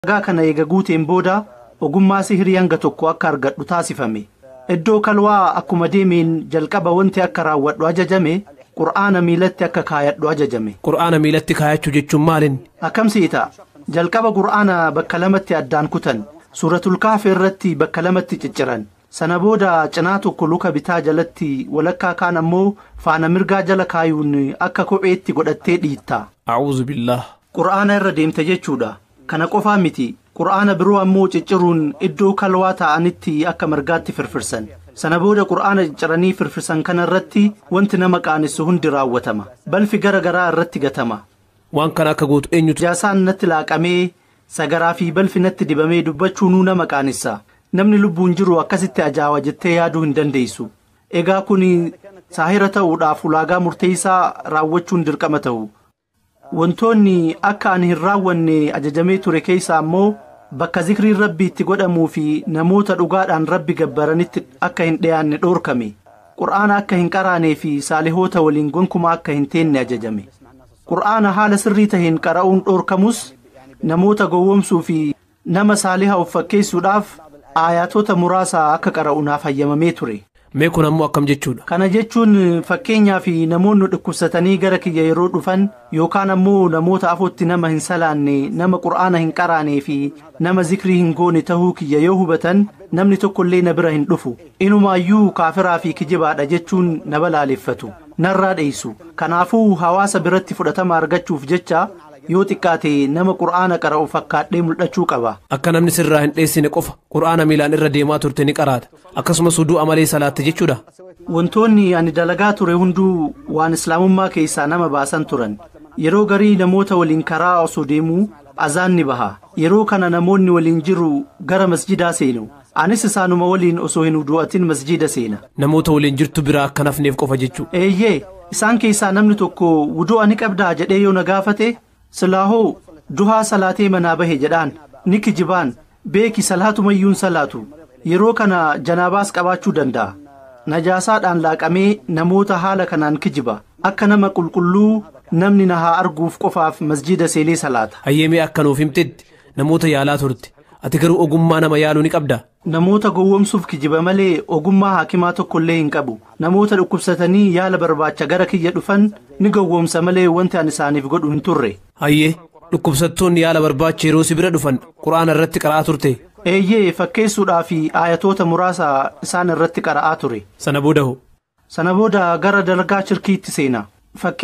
kana eega guuteen booda ogummaa sihirii hanga tokko akka argadhu taasifame. Iddoo kalwaa akkuma deemeen jalqaba wanti akka raawwadhu ajajame, Qur'aana miilatti akka kaayadhu ajajame. Qur'aana miilatti kaayachuu jechuun maalin? Akkamsiita jalqaba Qur'aana bakka lamatti addaan kutan, suuratul Kahf irratti bakka lamatti cicciran. Sana booda cinaa tokko luka bitaa jalatti walakkaa kaan ammoo faana mirgaa jala kaayuun akka kopheetti godhattee dhiitta. A'uuzu billah. Qur'aana irra deemte jechuudha. Kana qofaa miti, Qur'aana biroo ammoo cicciruun iddoo kalwaa ta'anitti akka margaatti firfirsan. Sana booda Qur'aana cicciranii firfirsan kana irratti wanti nama qaanessu hundi raawwatama. Balfi gara garaa irratti gatama. Waan kana akka gootu eenyutu? Jaasaan natti laaqamee sagaraa fi balfi natti dibamee dubbachuunuu nama qaanessa. Namni lubbuun jiru akkasitti ajaawa jettee yaaduu hin dandeessu. Egaa kun saahira ta'uudhaaf ulaagaa murteessaa raawwachuun dirqama ta'u. Wantoonni akka ani hin raawwanne ajajamee ture keessaa ammoo bakka zikriin rabbii itti godhamuu fi namoota dhugaadhaan rabbi gabbaranitti akka hin dhiyaanne dhoorkame. Qur'aana akka hin qaraanee fi saalihoota waliin gonkumaa akka hin teenne ajajame. Qur'aana haala sirrii taheen qara'uun dhoorkamus namoota gowwoomsuu fi nama saalihaa of fakkeessuudhaaf aayatota muraasa akka qara'uunaaf hayyamamee ture. Mee kun ammoo akkam jechuudha? Kana jechuun fakkeenyaaf namoonni dhukkubsatanii gara kiyya yeroo dhufan yookaan ammoo namoota afootti nama hin salaanne, nama Qur'aana hin qaraanee fi nama zikrii hin goone tahuu kiyya yoo hubatan namni tokkollee na bira hin dhufu. Inumaayyuu kaafiraa fi kijibaadha jechuun na balaaleffatu, narraa dheessu. Kanaafuu hawaasa biratti fudhatama argachuuf jecha yoo xiqqaate nama Qur'aana qara'u fakkaadhee mul'achuu qaba. Akka namni sirraa hin dheessine qofa Qur'aana miilaan irra deemaa turte ni qaraata. Akkasumas du'a malee salaatte jechuudha. Wantoonni ani dalagaa ture hunduu waan islaamummaa keessaa nama baasan turan. Yeroo garii namoota waliin karaa osoo deemuu azaan ni baha. Yeroo kana namoonni waliin jiru gara masjidaa seenu. Anis isaanuma waliin osoo hin udu'atin masjida seena. Namoota waliin jirtu biraa akka nafneef qofa jechuu? Eeyyee, isaan keessaa namni tokko wudu'a ni qabdaa jedhee yoo na gaafate silaahoo duhaa salaatee manaa bahe jedhaan ni kijibaan. Beeki salaatumayyuun salaatu. Yeroo kana janaabaas qabaachuu danda'a. Najaasaadhaan laaqamee namoota haala kanaan kijiba. Akka nama qulqulluu namni na haa arguuf qofaaf masjida seenee salaata. Hayyeemee akka nuuf himtetti namoota yaalaa turte. Ati garuu ogummaa nama yaaluu ni qabda? Namoota gowwoomsuuf kijiba malee ogummaa haakimaa tokkollee hin qabu. Namoota dhukkubsatanii yaala barbaacha gara kiyya dhufan ni gowwoomsa malee wanti ani isaaniif godhu hin turre. Hayyee dhukkubsattoonni yaala barbaacha yeroo si bira dhufan Qur'aana irratti qara'aa turte? Eeyyee, fakkeessuudhaa fi aayatoota muraasa isaan irratti qara'aa ture. Sana booda hoo? Sana booda gara dalagaa shirkiitti seena.